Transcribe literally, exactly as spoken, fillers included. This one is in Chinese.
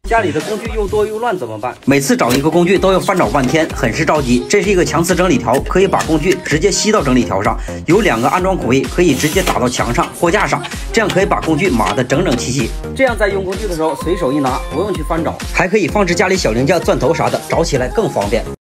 家里的工具又多又乱怎么办？ 每次找一个工具都要翻找半天，很是着急。这是一个强磁整理条，可以把工具直接吸到整理条上，有两个安装孔位，可以直接打到墙上、货架上，这样可以把工具码得整整齐齐。 这样在用工具的时候随手一拿，不用去翻找， 还可以放置家里小零件、钻头啥的，找起来更方便。